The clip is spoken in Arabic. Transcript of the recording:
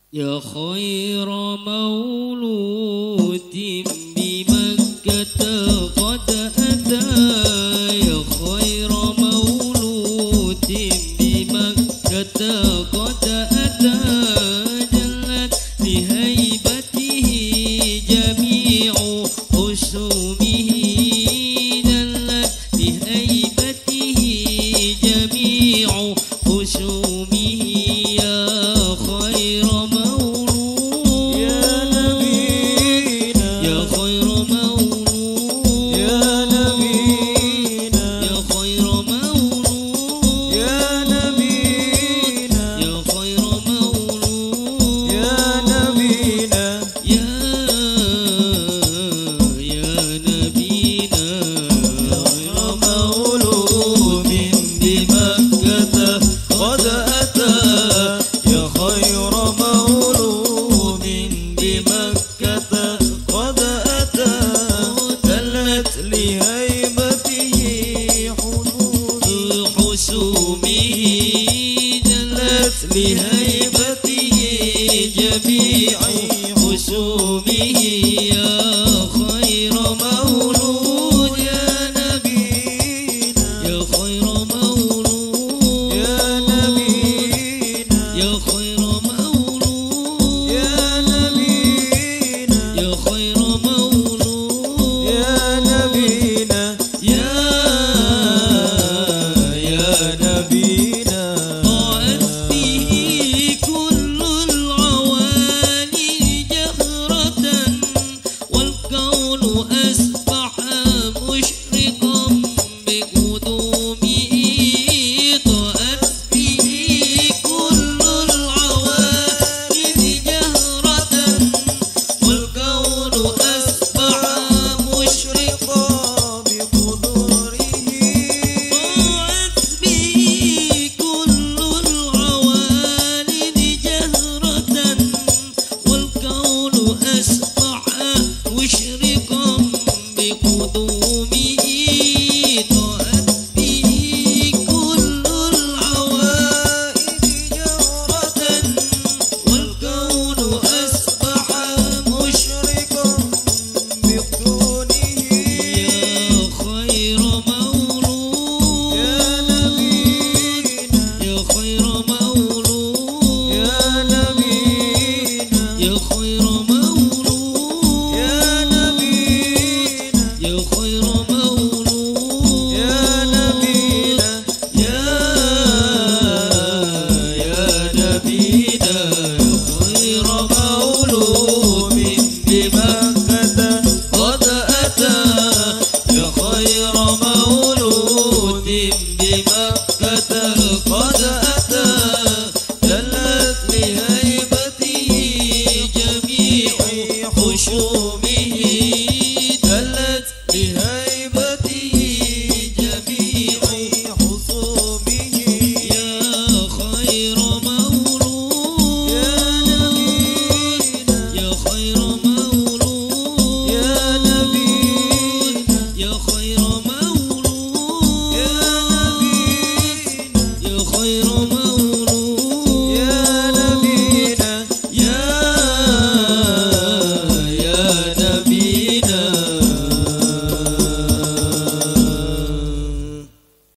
يا خير مولود بمكة قد أتى، يا خير مولود بمكة قد أتى، جلت بهيبته جميع خصومه، جلت بهيبته جميع خصومه. لهيبته جميع خصومه، يا خير مولود يا نبينا، يا خير مولود يا نبينا، يا خير مولود يا نبينا، يا خير مولود يا نبينا، يا نبينا. بمكة قد